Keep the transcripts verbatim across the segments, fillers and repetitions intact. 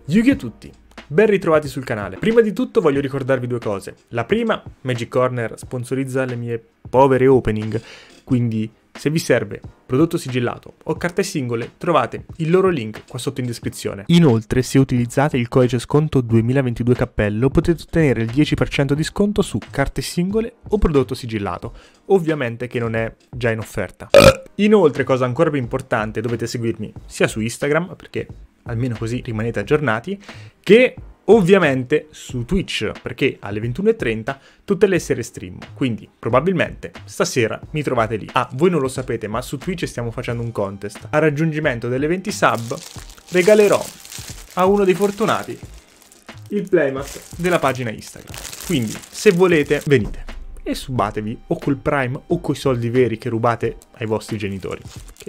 Yu-Gi-Oh a tutti, ben ritrovati sul canale. Prima di tutto voglio ricordarvi due cose. La prima, Magic Corner sponsorizza le mie povere opening, quindi se vi serve prodotto sigillato o carte singole trovate il loro link qua sotto in descrizione. Inoltre, se utilizzate il codice sconto duemilaventidue cappello potete ottenere il dieci per cento di sconto su carte singole o prodotto sigillato, ovviamente che non è già in offerta. Inoltre, cosa ancora più importante, dovete seguirmi sia su Instagram, perché almeno così rimanete aggiornati, che ovviamente su Twitch, perché alle ventuno e trenta tutte le sere stream, quindi probabilmente stasera mi trovate lì. Ah, voi non lo sapete, ma su Twitch stiamo facendo un contest. Al raggiungimento delle venti sub regalerò a uno dei fortunati il playmat della pagina Instagram. Quindi, se volete, venite e subatevi o col Prime o coi soldi veri che rubate ai vostri genitori, che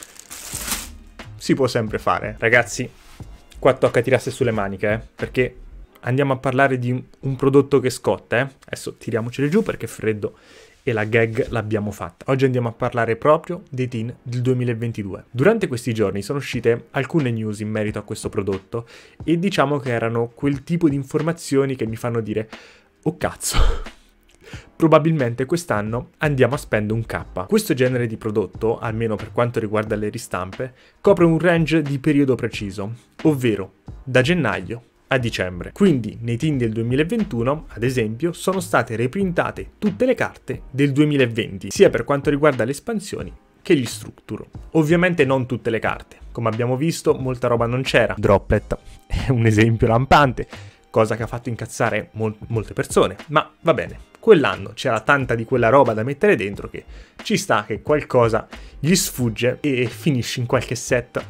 si può sempre fare. Ragazzi, qua tocca tirarsi sulle maniche, eh, perché andiamo a parlare di un, un prodotto che scotta, eh. Adesso tiriamoceli giù perché è freddo e la gag l'abbiamo fatta. Oggi andiamo a parlare proprio dei teen del duemilaventidue. Durante questi giorni sono uscite alcune news in merito a questo prodotto e diciamo che erano quel tipo di informazioni che mi fanno dire oh cazzo, probabilmente quest'anno andiamo a spendere un K. Questo genere di prodotto, almeno per quanto riguarda le ristampe, copre un range di periodo preciso, ovvero da gennaio a dicembre. Quindi nei teen del duemilaventuno, ad esempio, sono state reprintate tutte le carte del duemilaventi, sia per quanto riguarda le espansioni che gli structure. Ovviamente non tutte le carte, come abbiamo visto molta roba non c'era. Droplet è un esempio lampante, cosa che ha fatto incazzare mol- molte persone, ma va bene. Quell'anno c'era tanta di quella roba da mettere dentro che ci sta che qualcosa gli sfugge e finisce in qualche set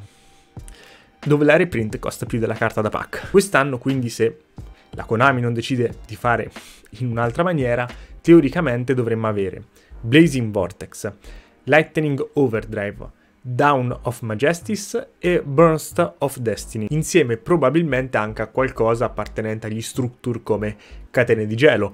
dove la reprint costa più della carta da pack. Quest'anno quindi, se la Konami non decide di fare in un'altra maniera, teoricamente dovremmo avere Blazing Vortex, Lightning Overdrive, Dawn of Majesties e Burst of Destiny, insieme probabilmente anche a qualcosa appartenente agli structure come Catene di Gelo.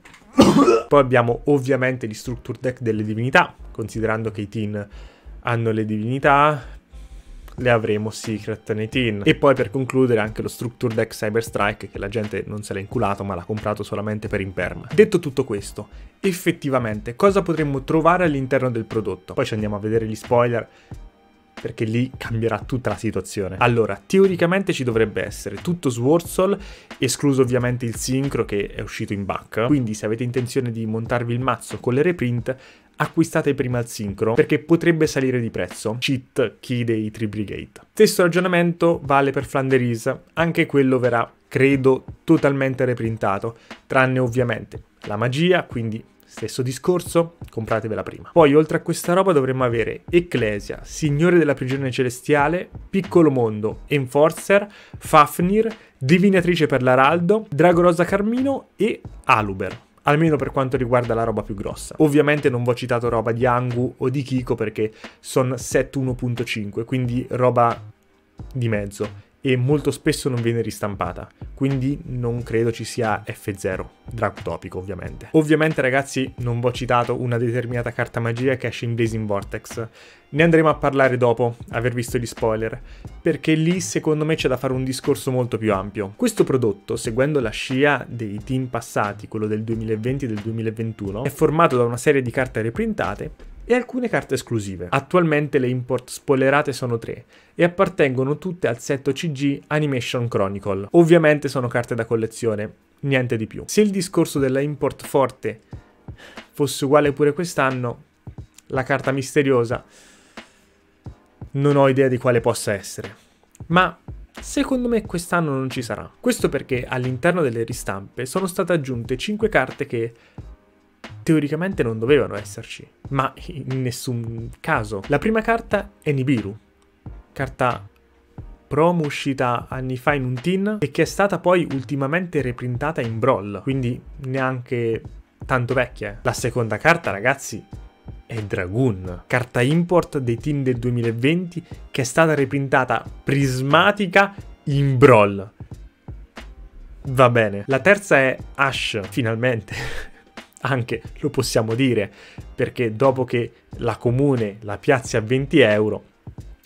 Poi abbiamo ovviamente gli structure deck delle divinità, considerando che i teen hanno le divinità, le avremo Secret nei teen. E poi per concludere anche lo structure deck Cyber Strike, che la gente non se l'ha inculato ma l'ha comprato solamente per imperma. Detto tutto questo, effettivamente cosa potremmo trovare all'interno del prodotto? Poi ci andiamo a vedere gli spoiler, perché lì cambierà tutta la situazione. Allora, teoricamente ci dovrebbe essere tutto Swordsoul, escluso ovviamente il sincro che è uscito in back. Quindi se avete intenzione di montarvi il mazzo con le reprint, acquistate prima il sincro, perché potrebbe salire di prezzo. Cheat key dei Tribrigate. Stesso ragionamento vale per Flanderis, anche quello verrà, credo, totalmente reprintato, tranne ovviamente la magia, quindi stesso discorso, compratevela prima. Poi oltre a questa roba dovremmo avere Ecclesia, Signore della Prigione Celestiale, Piccolo Mondo, Enforcer, Fafnir, Divinatrice per l'Araldo, Drago Rosa Carmino e Aluber, almeno per quanto riguarda la roba più grossa. Ovviamente non vi ho citato roba di Angu o di Kiko perché sono set uno punto cinque, quindi roba di mezzo, e molto spesso non viene ristampata, quindi non credo ci sia F zero, Drago Topico ovviamente. Ovviamente ragazzi non vi ho citato una determinata carta magia che esce in Blazing Vortex, ne andremo a parlare dopo aver visto gli spoiler, perché lì secondo me c'è da fare un discorso molto più ampio. Questo prodotto, seguendo la scia dei teen passati, quello del duemilaventi e del duemilaventuno, è formato da una serie di carte reprintate e alcune carte esclusive. Attualmente le import spoilerate sono tre e appartengono tutte al set O C G Animation Chronicle. Ovviamente sono carte da collezione, niente di più. Se il discorso della import forte fosse uguale pure quest'anno, la carta misteriosa non ho idea di quale possa essere, ma secondo me quest'anno non ci sarà. Questo perché all'interno delle ristampe sono state aggiunte cinque carte che teoricamente non dovevano esserci, ma in nessun caso. La prima carta è Nibiru, carta promo uscita anni fa in un teen e che è stata poi ultimamente reprintata in Brawl, quindi neanche tanto vecchia. La seconda carta, ragazzi, è Dragoon, carta import dei teen del duemilaventi che è stata reprintata prismatica in Brawl. Va bene. La terza è Ash, finalmente. Anche lo possiamo dire, perché dopo che la comune la piazzi a venti euro,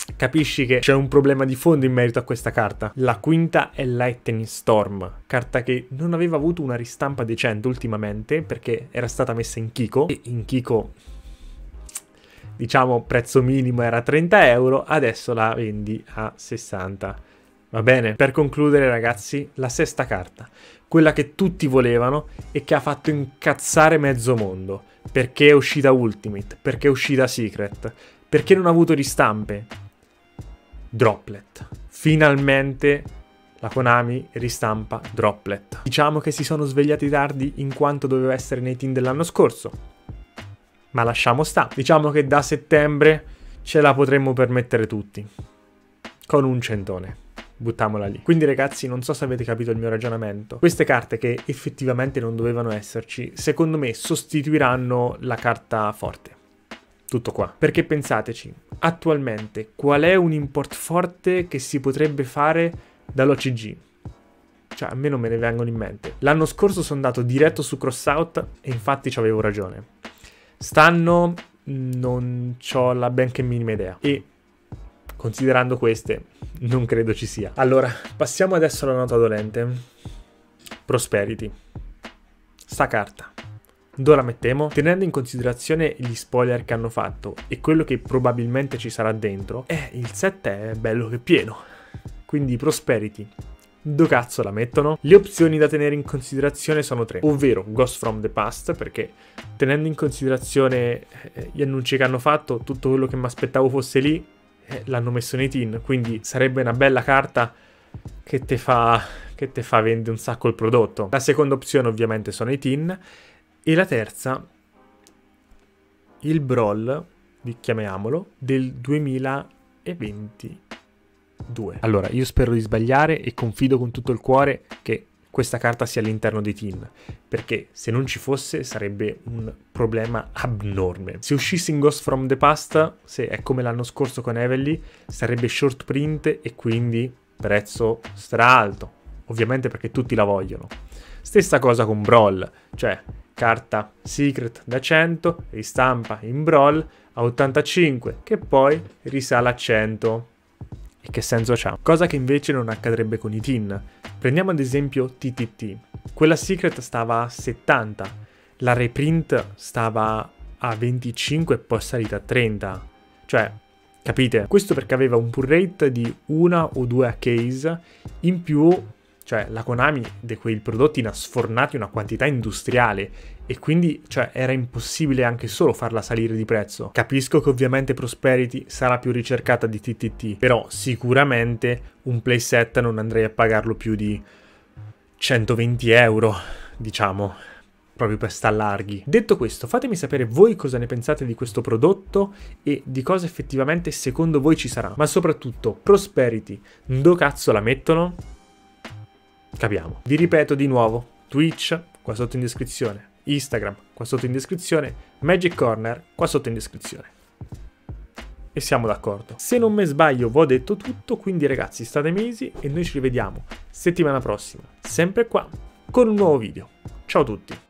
capisci che c'è un problema di fondo in merito a questa carta. La quinta è Lightning Storm, carta che non aveva avuto una ristampa decente ultimamente perché era stata messa in Kiko, e in Kiko, diciamo, prezzo minimo era trenta euro, adesso la vendi a sessanta. Va bene? Per concludere, ragazzi, la sesta carta, quella che tutti volevano e che ha fatto incazzare mezzo mondo, perché è uscita Ultimate, perché è uscita Secret, perché non ha avuto ristampe. Droplet. Finalmente la Konami ristampa Droplet. Diciamo che si sono svegliati tardi in quanto doveva essere nei team dell'anno scorso, ma lasciamo sta. Diciamo che da settembre ce la potremmo permettere tutti, con un centone. Buttiamola lì. Quindi ragazzi, non so se avete capito il mio ragionamento. Queste carte che effettivamente non dovevano esserci, secondo me sostituiranno la carta forte. Tutto qua. Perché pensateci, attualmente qual è un import forte che si potrebbe fare dall'O C G? Cioè, a me non me ne vengono in mente. L'anno scorso sono andato diretto su Crossout e infatti c'avevo ragione. Stanno non c'ho la benché minima idea. E considerando queste, non credo ci sia. Allora, passiamo adesso alla nota dolente. Prosperity. Sta carta. Dove la mettiamo? Tenendo in considerazione gli spoiler che hanno fatto e quello che probabilmente ci sarà dentro, eh, il set è bello che pieno. Quindi Prosperity. Dove cazzo la mettono? Le opzioni da tenere in considerazione sono tre, ovvero Ghost from the Past, perché tenendo in considerazione eh, gli annunci che hanno fatto, tutto quello che mi aspettavo fosse lì, eh, l'hanno messo nei tin, quindi sarebbe una bella carta che te fa, che te fa vendere un sacco il prodotto. La seconda opzione ovviamente sono i tin, e la terza, il Brawl, chiamiamolo, del duemilaventidue. Allora, io spero di sbagliare e confido con tutto il cuore che questa carta sia all'interno dei tin, perché se non ci fosse sarebbe un problema abnorme. Se uscisse in Ghost from the Past, se è come l'anno scorso con Heavenly, sarebbe short print e quindi prezzo stra alto, ovviamente perché tutti la vogliono. Stessa cosa con Brawl, cioè carta Secret da cento, ristampa in Brawl a ottantacinque, che poi risale a cento. E che senso c'ha? Cosa che invece non accadrebbe con i tin. Prendiamo ad esempio T T T. Quella Secret stava a settanta, la reprint stava a venticinque e poi è salita a trenta. Cioè, capite? Questo perché aveva un pull rate di una o due a case, in più, cioè la Konami di quei prodotti ne ha sfornati una quantità industriale e quindi, cioè, era impossibile anche solo farla salire di prezzo. Capisco che ovviamente Prosperity sarà più ricercata di T T T, però sicuramente un playset non andrei a pagarlo più di centoventi euro, diciamo, proprio per sta larghi. Detto questo, fatemi sapere voi cosa ne pensate di questo prodotto e di cosa effettivamente secondo voi ci sarà. Ma soprattutto, Prosperity, dove cazzo la mettono? Capiamo. Vi ripeto di nuovo, Twitch qua sotto in descrizione, Instagram qua sotto in descrizione, Magic Corner qua sotto in descrizione. E siamo d'accordo. Se non me sbaglio, vi ho detto tutto, quindi ragazzi state mesi e noi ci rivediamo settimana prossima, sempre qua, con un nuovo video. Ciao a tutti!